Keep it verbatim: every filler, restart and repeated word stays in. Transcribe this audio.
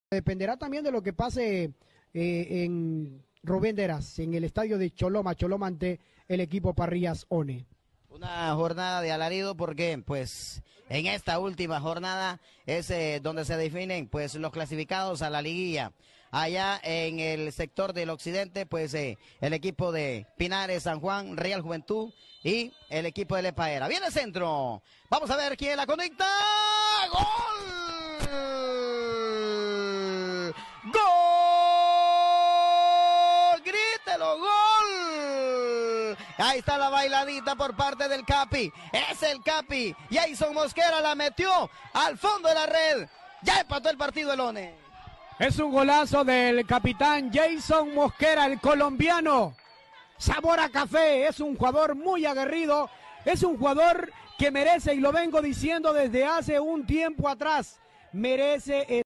Dependerá también de lo que pase eh, en Rubén de Heras, en el estadio de Choloma, Choloma ante el equipo Parrillas One. Una jornada de alarido porque pues en esta última jornada es eh, donde se definen pues los clasificados a la liguilla. Allá en el sector del occidente pues eh, el equipo de Pinares, San Juan, Real Juventud y el equipo de Lepaera. Viene el centro, vamos a ver quién la conecta. ¡Gol! ¡Gol! ¡Grítelo! ¡Gol! Ahí está la bailadita por parte del Capi. Es el Capi. Jason Mosquera la metió al fondo de la red. Ya empató el partido el One. Es un golazo del capitán Jason Mosquera, el colombiano. Sabor a café. Es un jugador muy aguerrido. Es un jugador que merece, y lo vengo diciendo desde hace un tiempo atrás, merece